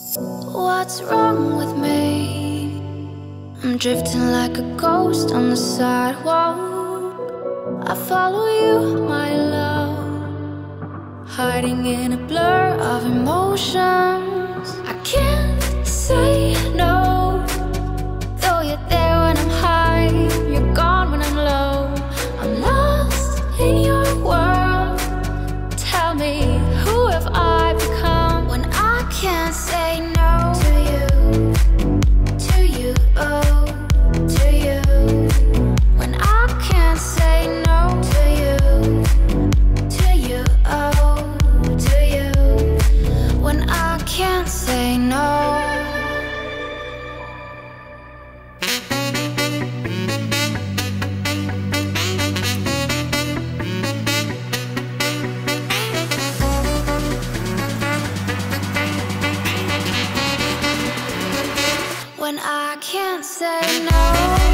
What's wrong with me? I'm drifting like a ghost on the sidewalk. I follow you, my love, hiding in a blur of emotions. I can't say no, though you're there when I'm high, you're gone when I'm low. I'm lost in your world. Tell me, who have I become when I can't say no to you, to you, oh, to you. When I can't say no to you, oh, to you. When I can't say no. When I can't say no.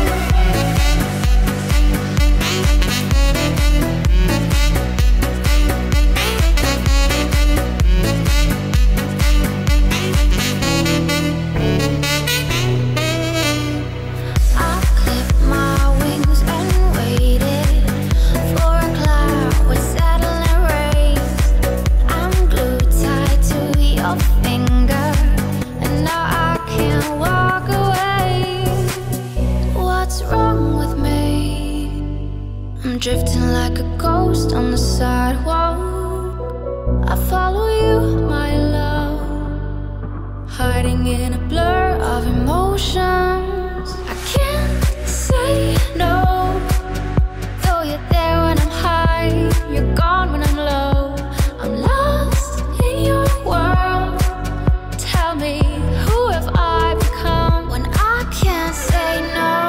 I'm drifting like a ghost on the sidewalk. I follow you, my love, hiding in a blur of emotions. I can't say no, though you're there when I'm high, you're gone when I'm low. I'm lost in your world. Tell me, who have I become when I can't say no?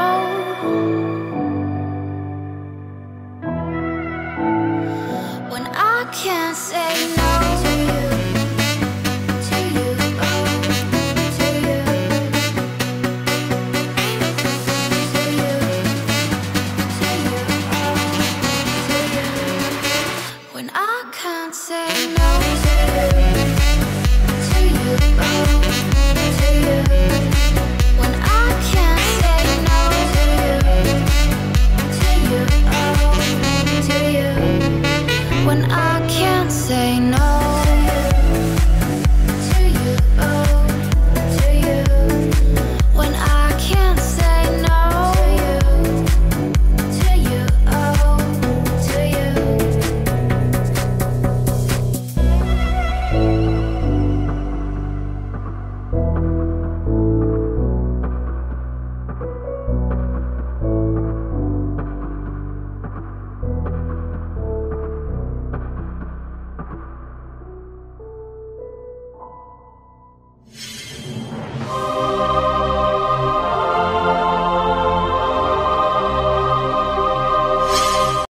When I can't say no to you, oh, to you, to you, oh, to you. When I can't say no to you, oh, to you. When I can't say no to you, oh, to you. When I can't say no to you, oh, to you. When I can't say no to you, oh, to you.